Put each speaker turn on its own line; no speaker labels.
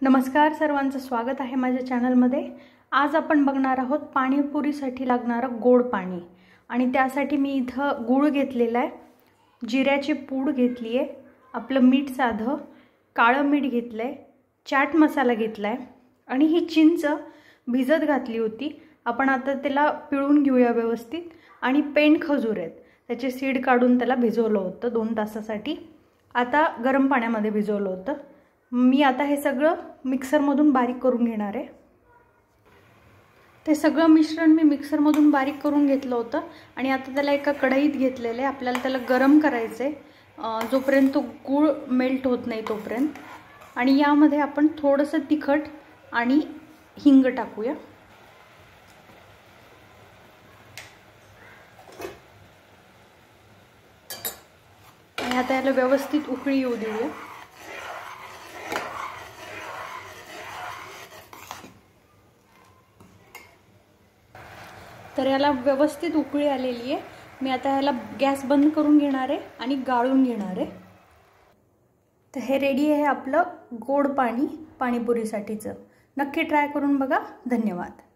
नमस्कार, सर्वांचं स्वागत आहे माझ्या चॅनलमध्ये। आज आपण बघणार आहोत पाणीपुरीसाठी लागणारं गोड पाणी। आणि त्यासाठी मी इथं गूळ घेतलेला आहे, जिऱ्याची पूड घेतली आहे, आपलं मीठ साधं, काळं मीठ घेतलंय, चाट मसाला घेतलाय आणि ही चिंच भिजत घातली होती। आपण आता त्याला पिळून घेऊया व्यवस्थित। आणि पेंड खजूर आहेत, त्याचे सीड काढून त्याला भिजवलं होतं 2 तासासाठी। आता गरम पाण्यामध्ये भिजवलं होतं। मी आता हे सगळं मिक्सरमधून बारीक करून घेणार आहे। ते सगळं मिश्रण मी मिक्सरमधून बारीक करून घेतलं होतं आणि आता त्याला एका कढईत घेतलेलं आहे। आपल्याला त्याला गरम करायचं आहे जोपर्यंत गूळ मेल्ट होत नाही तोपर्यंत। आणि यामध्ये आपण थोडंसं तिखट आणि हिंग टाकूया। आणि आता याला व्यवस्थित उकळी येऊ देऊया। तर याला व्यवस्थित उकळी आलेली आहे। मी आता याला गॅस बंद करून घेणार आहे आणि गाळून घेणार आहे। तर हे रेडी आहे आपलं गोड पाणी पाणीपुरीसाठीचं। नक्की ट्राय करून बघा। धन्यवाद।